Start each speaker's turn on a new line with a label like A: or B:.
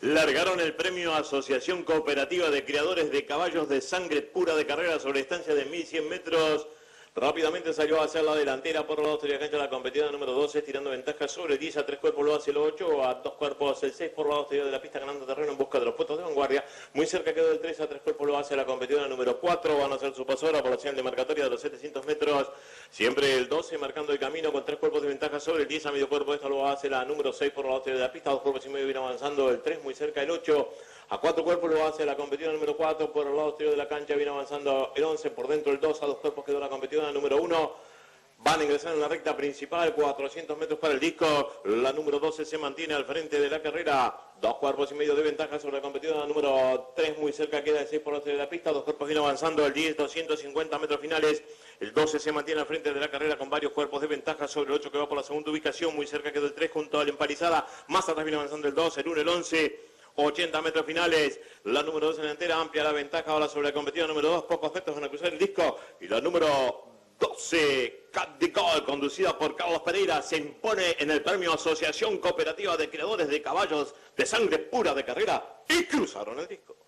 A: Largaron el premio Asociación Cooperativa de Criadores de Caballos de Sangre Pura de Carrera sobre distancia de 1100 metros. Rápidamente salió a hacer la delantera por la de la cancha la competidora número 12, tirando ventaja sobre el 10, a 3 cuerpos lo hace el 8, a 2 cuerpos el 6 por la posterior de la pista, ganando terreno en busca de los puestos de vanguardia. Muy cerca quedó el 3, a 3 cuerpos lo hace la competidora número 4, van a hacer su paso ahora por la señal de marcatoria de los 700 metros. Siempre el 12 marcando el camino con 3 cuerpos de ventaja sobre el 10, a medio cuerpo esta lo hace la número 6 por la posterior de la pista, 2 cuerpos y medio viene avanzando el 3, muy cerca el 8. A 4 cuerpos lo hace la competidora número 4, por el lado exterior de la cancha viene avanzando el 11, por dentro el 2, a 2 cuerpos quedó la competidora número 1. Van a ingresar en la recta principal, 400 metros para el disco, la número 12 se mantiene al frente de la carrera, 2 cuerpos y medio de ventaja sobre la competidora número 3, muy cerca queda el 6 por la de la pista, 2 cuerpos viene avanzando el 10, 250 metros finales, el 12 se mantiene al frente de la carrera con varios cuerpos de ventaja sobre el 8 que va por la segunda ubicación, muy cerca quedó el 3 junto a la empalizada, más atrás viene avanzando el 2, el 1, el 11, 80 metros finales, la número 2 en delantera, amplia la ventaja ahora sobre la competidora número 2, pocos metros van a cruzar el disco, y la número 12, Cat de Gol, conducida por Carlos Pereira, se impone en el premio Asociación Cooperativa de Criadores de Caballos de Sangre Pura de Carrera y cruzaron el disco.